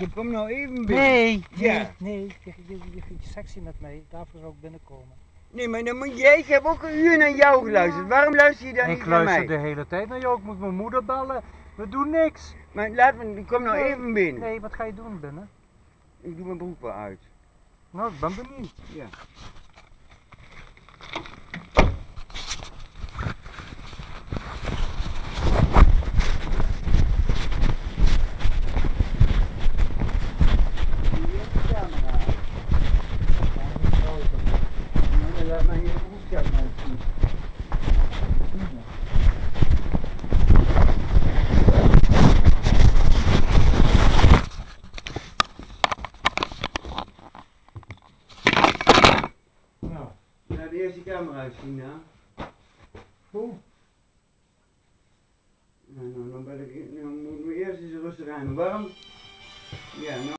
Kom nou even binnen. Nee, Ja. nee, je vindt sexy met mij, daarvoor zou ik binnenkomen. Nee, maar dan moet jij, ik heb ook een uur naar jou geluisterd. Waarom luister je dan niet Ik naar luister mij? de hele tijd naar jou, ik moet mijn moeder bellen. We doen niks. Maar laat me, kom nou Nee. even binnen. Nee, wat ga je doen binnen? Ik doe mijn broek wel uit. Nou, ik ben benieuwd. Ja. Laat maar je broekzak maar zien. Nou, Laat de eerste camera zien, hè? hoe? Nou, dan moet ik eerst eens rustig aan. Waarom? Ja, nou.